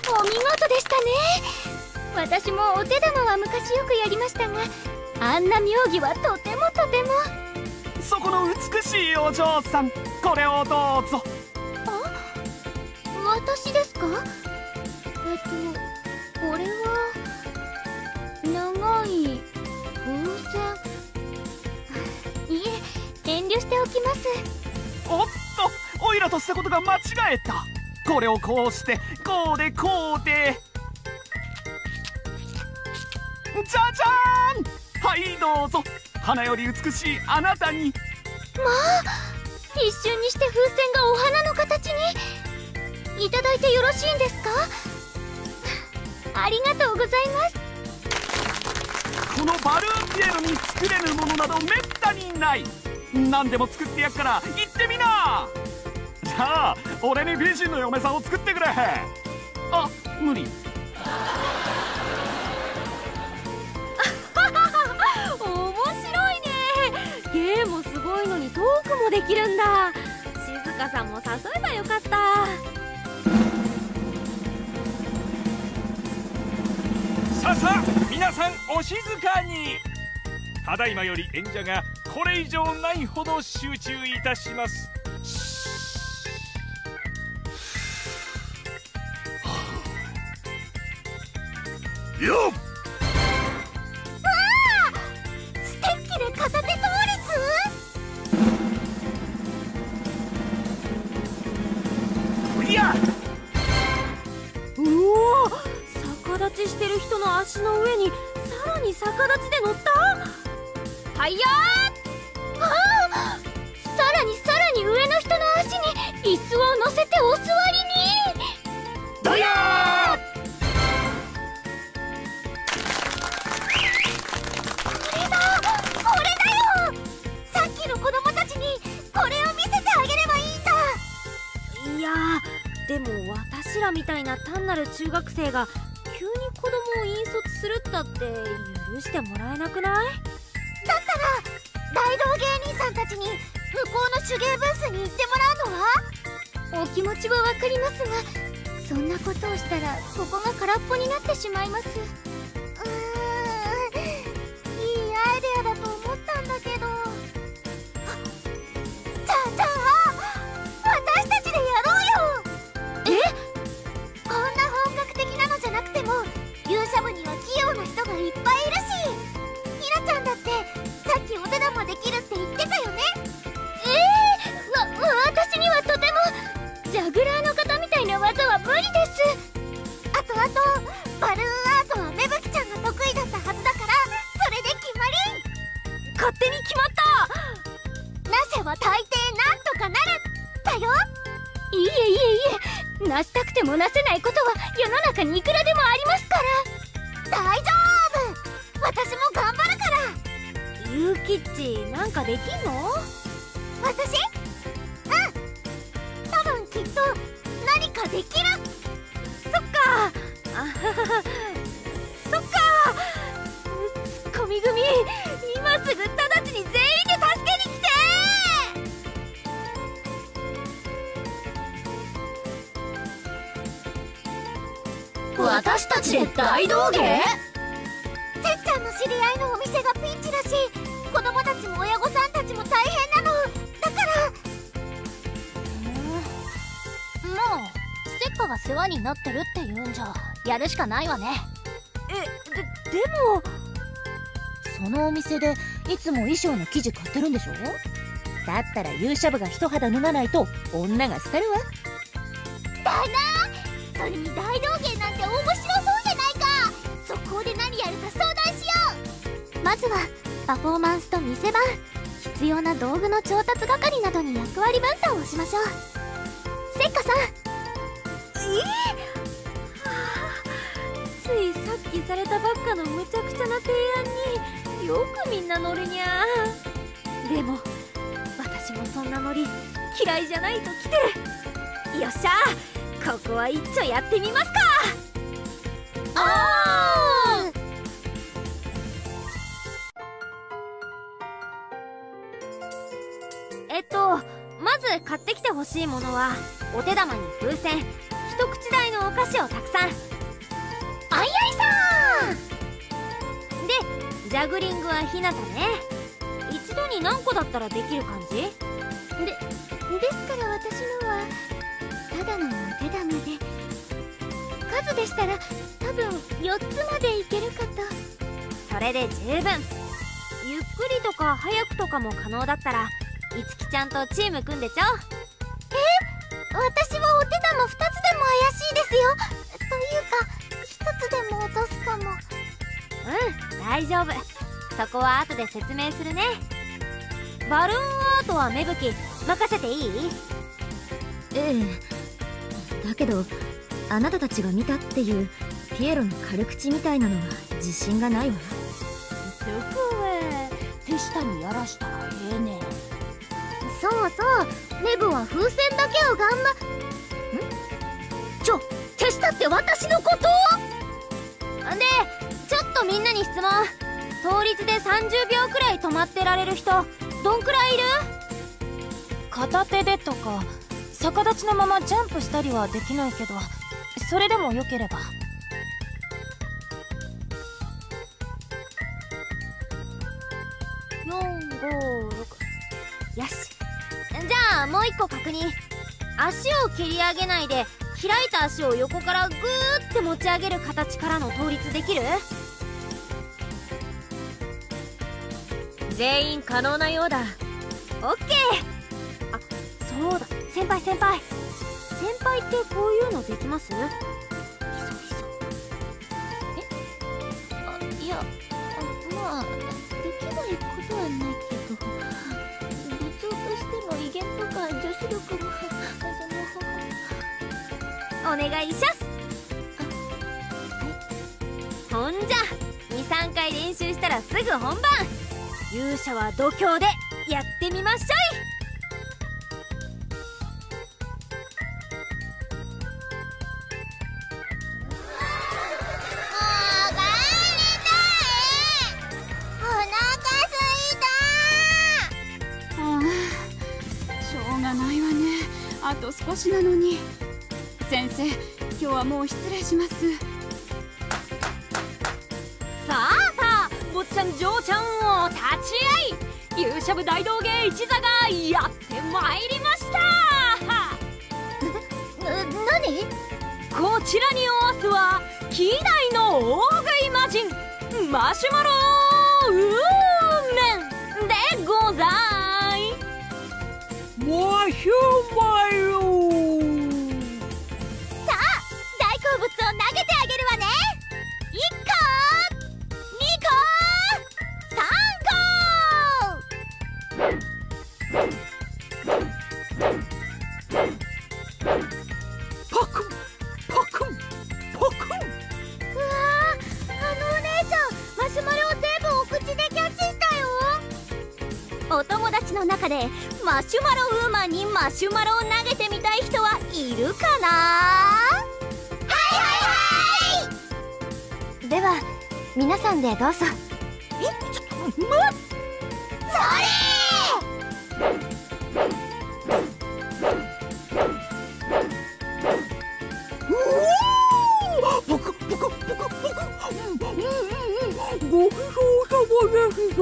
お見事でしたね。私もお手玉は昔よくやりましたが、あんな妙技はとてもとても。 そこの美しいお嬢さん、これをどうぞ。 あ、私ですか？これは長い風船。いえ、遠慮しておきます。 おっと、オイラとしたことが間違えた。これをこうしてこうでこうで、じゃじゃーん。はいどうぞ、花より美しいあなたに。 まあ、一瞬にして風船がお花の形に。いただいてよろしいんですか？ありがとうございます。 このバルーンピエロに作れるものなどめったにない。何でも作ってやっから行ってみな。じゃあ俺に美人の嫁さんを作ってくれ。あ、無理。 面白いね。ゲームすごいのにトークもできるんだ。静香さんも誘えばよかった。 さあさあ、皆さんお静かに。ただいまより演者がこれ以上ないほど集中いたします。よっ、 ステッキで片手倒立。 いや、 うおー、逆立ちしてる人の足の上にさらに逆立ちで乗った。はいやー。 ああ、さらに上の人の足に椅子を乗せてお座りに。 だやー。 これだよ。さっきの子供たちにこれを見せてあげればいいんだ。 いやー、でも私らみたいな単なる中学生が急に子供を引率するったって許してもらえなくない？ だったら大道芸人さんたちに向こうの手芸ブースに行ってもらうのは？お気持ちはわかりますが、そんなことをしたらここが空っぽになってしまいます。いいアイデアだと思ったんだけど。じゃあ私たちでやろうよ。え？こんな本格的なのじゃなくても勇者部には器用な人がいっぱいいるし、ひなちゃんだってさっきお手玉できるって言ってたよね。私にはとてもジャグラーの方みたいな技は無理です。あとバルーンアートは芽吹ちゃんが得意だったはずだから、それで決まり。 勝手に決まった。 なせば大抵なんとかなるだよ。いえ、なしたくてもなせないことは世の中にいくらでもありますから。大丈夫、私も頑張るから。 ゆうきっち、なんかできんの？ 私？多分きっと何かできる。 そっか。あはは、そっか。ツッコミ組、今すぐ直ちに全員で助けに来て。 私たちで大道芸？せっちゃんの知り合いのお店がピンチだし、子供たちも親御さんたちも大変なの。だからもうせっかが世話になってるって言うんじゃやるしかないわね。 でもそのお店でいつも衣装の生地買ってるんでしょ？だったら勇者部が一肌脱がないと女が廃るわ。 だな。それに大道芸なんて面白そうじゃないか。速攻で何やるか相談しよう。まずはパフォーマンスと店番、必要な道具の調達係などに役割分担をしましょう。せっかさん。 ついさっきされたばっかのむちゃくちゃな提案によくみんな乗るにゃ。でも私もそんなノリ嫌いじゃないと来てる。よっしゃ、ここは一丁やってみますか。まず買ってきてほしいものはお手玉に風船、一口大のお菓子をたくさん。 あいあいさんでジャグリングはひなたね。一度に何個だったらできる感じ？ ですから私のはただのお手玉で、数でしたら多分4つまでいけるかと。 それで十分。ゆっくりとか早くとかも可能だったらいつきちゃんとチーム組んでちょ。 私はお手玉2つでも怪しいですよ。というか1つでも落とすかも。 大丈夫。そこは後で説明するね。バルーンアートは芽吹任せていい？ ええ。だけどあなたたちが見たっていうピエロの軽口みたいなのは自信がないわ。 そこは手下にやらしたらええねん。 そうそう、メブは風船だけを手下って私のこと？ でちょっとみんなに質問。倒立で30秒くらい止まってられる人どんくらいいる？ 片手でとか逆立ちのままジャンプしたりはできないけど、それでもよければ。 4、5、6。よし。じゃあもう一個確認。足を蹴り上げないで開いた足を横からグーって持ち上げる形からの倒立できる？ 全員可能なようだ。 オッケー。あ、そうだ、先輩ってこういうのできます？ いや、まあできないことはないけど、部長としての威厳とか女子力もお願いします。ほんじゃ 2,3 回練習したらすぐ本番。勇者は度胸でやってみましょい。 しょうがないわね。あと少しなのに。先生、今日はもう失礼します。 さあ坊ちゃん嬢ちゃんを立ち会い、勇者部大道芸一座がやってまいりました。 何？ こちらにおわすは希代の大食い魔人マシュマロウーメンでござい。 マシュマロさあ、大好物を投げてあげるわね。1個、2個、3個。 パクンパクンパクン。 うわー、あのお姉ちゃん、マシュマロを全部お口でキャッチしたよ。お友達の中でマシュマロウーマンにマシュマロを投げてみたい人はいるかな？はいでは皆さんでどうぞ。それ！ 僕ごちそうさまですぞ。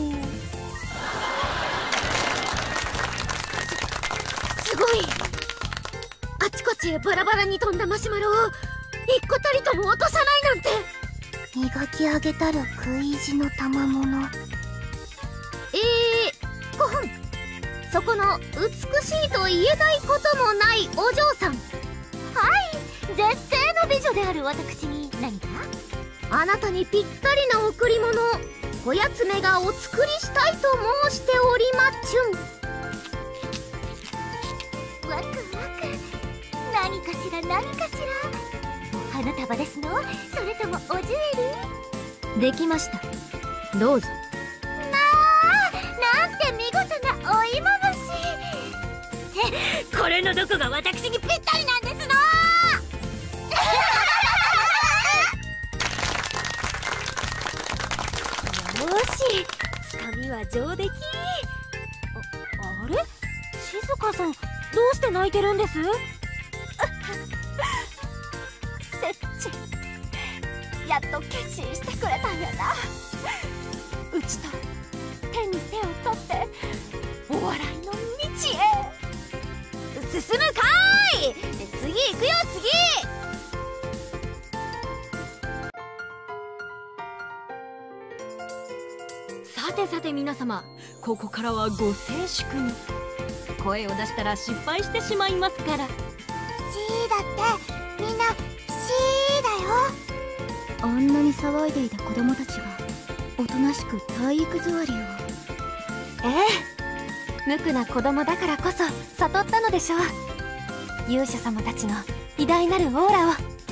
すごい。あちこちへバラバラに飛んだマシュマロを一個たりとも落とさないなんて。磨き上げたる食い意地の賜物。5分。そこの美しいと言えないこともないお嬢さん。はい、絶世の美女である私に何か？あなたにぴったりな贈り物、こやつめがお作りしたいと申しておりまっちゅん。ワクワク。何かしら何かしら。お花束ですの？それともおジュエリー？ できました。どうぞ。 なんて見事なお芋虫。ってこれのどこが私にぴったりなんですの？よし、つかみは上出来。あれ？静か母さん、どうして泣いてるんです？ セッチ、やっと決心してくれたんやな。うちと手に手を取ってお笑いの道へ進むかーい。次行くよ、次。さてさて皆様、ここからはご静粛に。声を出したら失敗してしまいますから。 シーだってみんなシーだよ。あんなに騒いでいた子供たちがおとなしく体育座りを。無垢な子供だからこそ悟ったのでしょう。勇者様たちの偉大なるオーラを。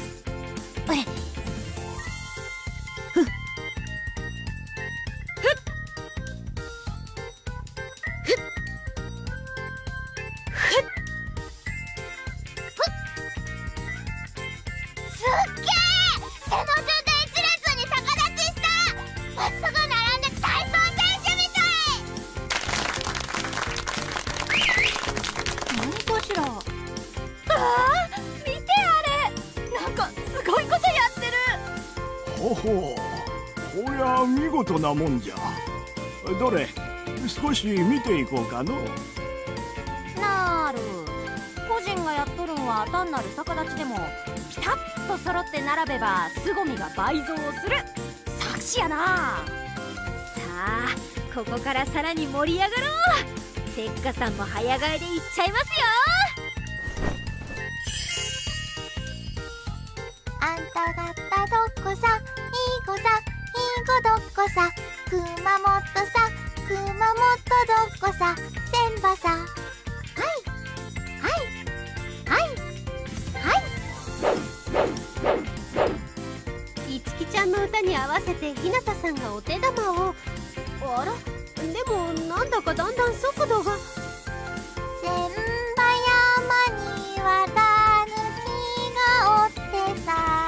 おや見事なもんじゃ。どれ少し見ていこうかの。 なる、個人がやっとるんは単なる逆立ちでもピタッと揃って並べば凄みが倍増する作詞やな。さあここからさらに盛り上がろう。せっかさんも早替えでいっちゃいますよ。 あんた方どこさ、いい子さ、いい子どこさ、熊本さ、熊本どこさ、千葉さ。いつきちゃんの歌に合わせてひなたさんがお手玉を。あら、でもなんだかだんだん速度が。千葉山にはたぬきがおってさ。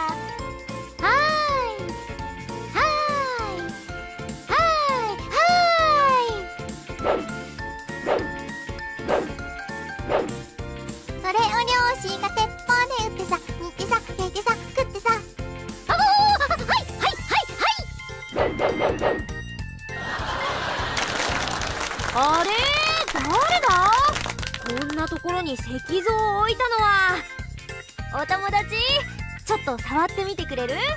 それを漁師が鉄砲で撃ってさ、煮てさ、焼いてさ、食ってさ。 あれ、誰だ？こんなところに石像を置いたのは。お友達、ちょっと触ってみてくれる？いいよ。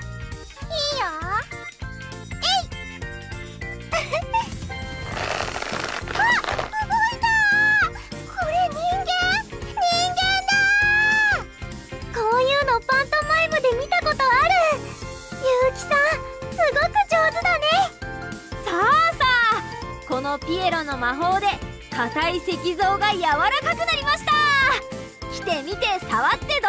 このピエロの魔法で硬い石像が柔らかくなりました。来てみて触ってどうぞ。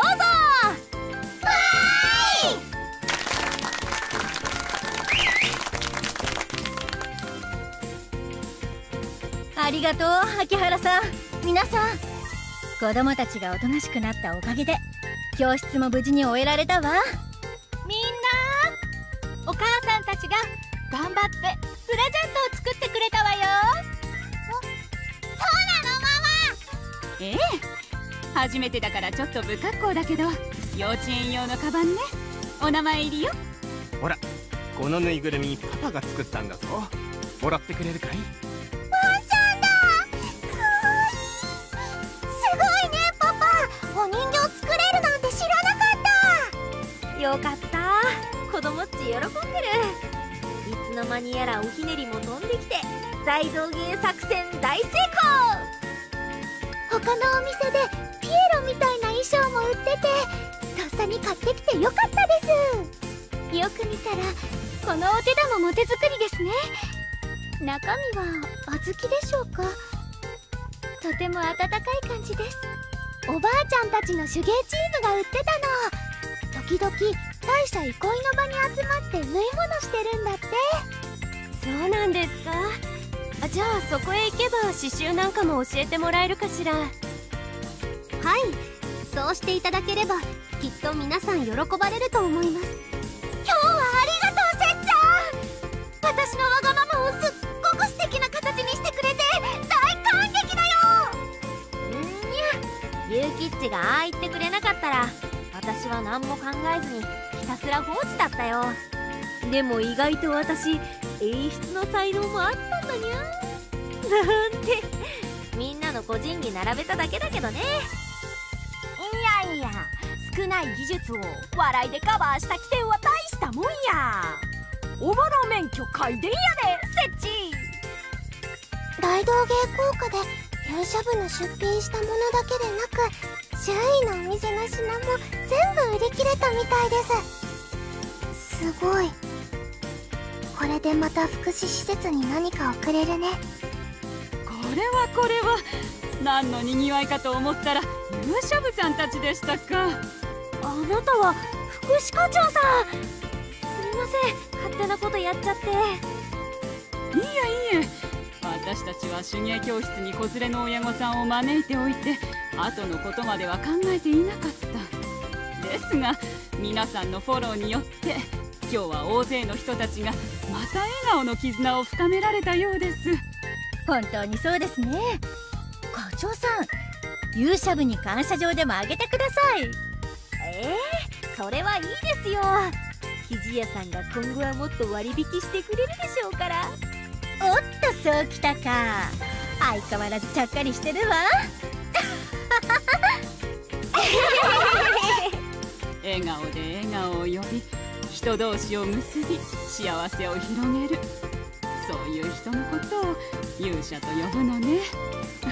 ありがとう秋原さん。 皆さん、 子供たちがおとなしくなったおかげで教室も無事に終えられたわ。 みんなお母さんたちが頑張ってプレゼントを作ってくれたわよ。そうなのママ。 ええ、初めてだからちょっと不格好だけど幼稚園用のカバンね。お名前入りよ。 ほら、このぬいぐるみパパが作ったんだぞ。もらってくれるかい？ ワンちゃんだ。かわいい。すごいねパパ、お人形作れるなんて知らなかった。 よかった、子供っち喜んでる。いつの間にやらおひねりも飛んできて大道芸作戦大成功。 他のお店でピエロみたいな衣装も売っててとっさに買ってきてよかったです。よく見たらこのお手玉も手作りですね。中身は小豆でしょうか。とても温かい感じです。おばあちゃんたちの手芸チームが売ってたの。時々大社憩いの場に集まって縫い物してるんだって。 そうなんですか。じゃあそこへ行けば刺繍なんかも教えてもらえるかしら。 はい、そうしていただければきっと皆さん喜ばれると思います。今日はありがとうせっちゃん。私のわがままをすっごく素敵な形にしてくれて大感激だよ。 ゆうきっちがああ言ってくれなかったら私は何も考えずにひたすら放置だったよ。でも意外と私演出の才能もあったんだにゃなんてみんなの個人技並べただけだけどね。 いやいや、少ない技術を笑いでカバーした起点は大したもんや。おぼろ免許開電やで設置。 大道芸効果で勇者部の出品したものだけでなく周囲のお店の品も全部売り切れたみたいです。すごい。これでまた福祉施設に何かをくれるね。 これは何のにぎわいかと思ったら勇者部さんたちでしたか。 あなたは福祉課長さん。すみません、勝手なことやっちゃって。 いえ私たちは手芸教室に子連れの親御さんを招いておいて後のことまでは考えていなかった。ですが皆さんのフォローによって今日は大勢の人たちがまた笑顔の絆を深められたようです。 本当にそうですね。課長さん、勇者部に感謝状でもあげてください。 それはいいですよ。生地屋さんが今後はもっと割引してくれるでしょうから。 おっと、そうきたか。相変わらずちゃっかりしてるわ。 笑顔で笑顔を呼び人同士を結び幸せを広げる、そういう人のことを勇者と呼ぶのね。